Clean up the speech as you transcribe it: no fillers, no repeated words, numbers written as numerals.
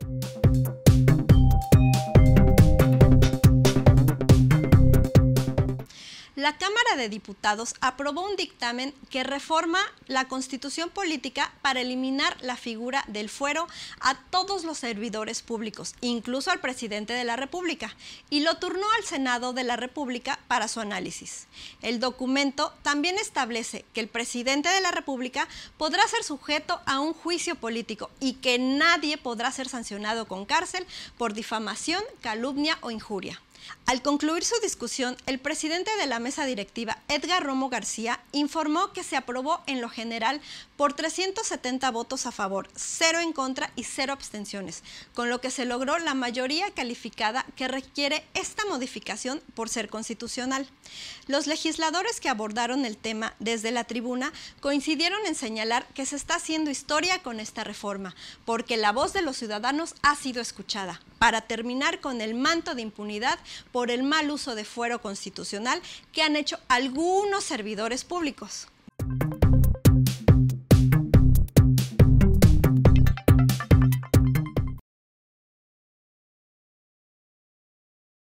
La Cámara de Diputados aprobó un dictamen que reforma la Constitución Política para eliminar la figura del fuero a todos los servidores públicos, incluso al presidente de la República, y lo turnó al Senado de la República para su análisis. El documento también establece que el presidente de la República podrá ser sujeto a un juicio político y que nadie podrá ser sancionado con cárcel por difamación, calumnia o injuria. Al concluir su discusión, el presidente de la mesa directiva, Edgar Romo García, informó que se aprobó en lo general por 370 votos a favor, 0 en contra y 0 abstenciones, con lo que se logró la mayoría calificada que requiere esta modificación por ser constitucional. Los legisladores que abordaron el tema desde la tribuna coincidieron en señalar que se está haciendo historia con esta reforma, porque la voz de los ciudadanos ha sido escuchada, para terminar con el manto de impunidad por el mal uso de fuero constitucional que han hecho algunos servidores públicos.